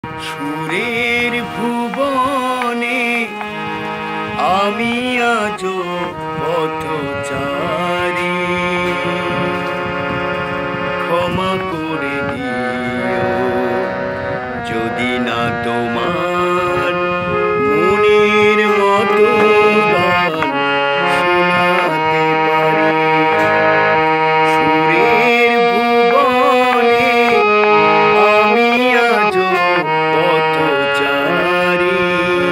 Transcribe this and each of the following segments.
সুরের ভুবনে আমি আজো পথচারী, ক্ষমা করে দিও যদি না তোমার মনের মতো গান শোনাতে পারি। সুরের ভুবনে আমি আজো পথচারী,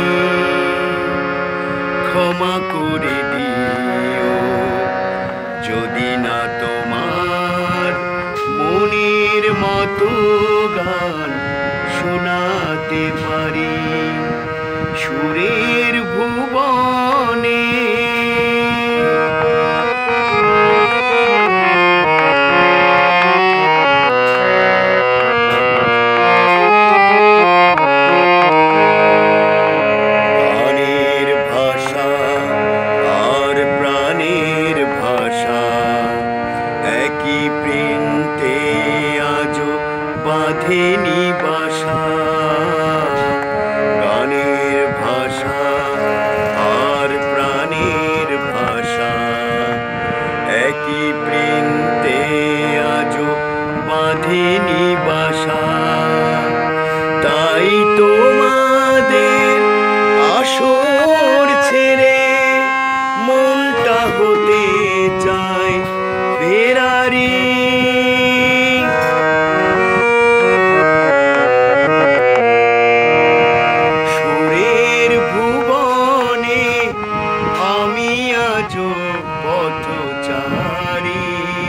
ক্ষমা করে দিও যদি না তোমার মনের মতো গান শোনাতে পারি। সুরের ভুবনে গানের ভাষা আর প্রাণের ভাষা একই প্রিন্টে আজও বাঁধেনি বাসা। গানের ভাষা আর প্রাণের ভাষা একই প্রিন্টে আজও বাঁধেনি বাসা। তাই তোমাদের আসর ছেড়ে মনটা হতে চায় ফেরারি। সুরের ভুবনে আমি আজো পথচারী,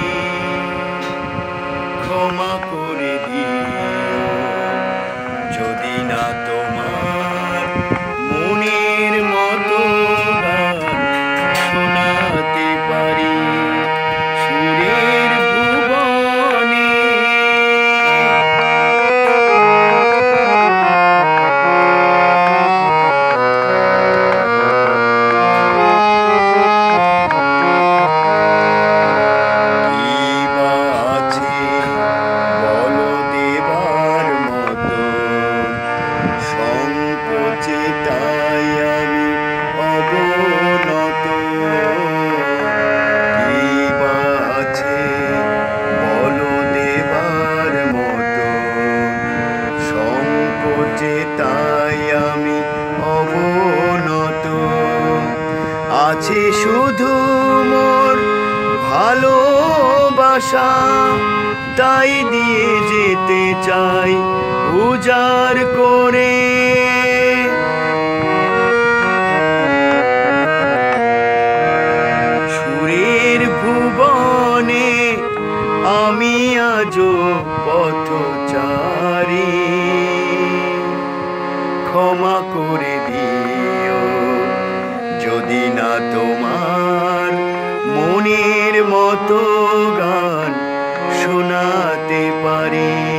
ক্ষমা করে দিও যদি না তোমার মনের মতো গান শোনাতে পারি। সুরের ভুবনে কি বা আছে বলো দেবার মতো, সংকোচে তাই আমি অবনত। কি বা আছে বলো দেবার মতো, সংকোচে তাই আমি অবনত। আছে শুধু মোর ভালোবাসা, তাই দিয়ে যেতে চাই উজাড় করে। সুরের ভুবনে আমি আজো পথচারী, ক্ষমা করে দিও যদি না তোমার মনের মতো গান শোনাতে পারি।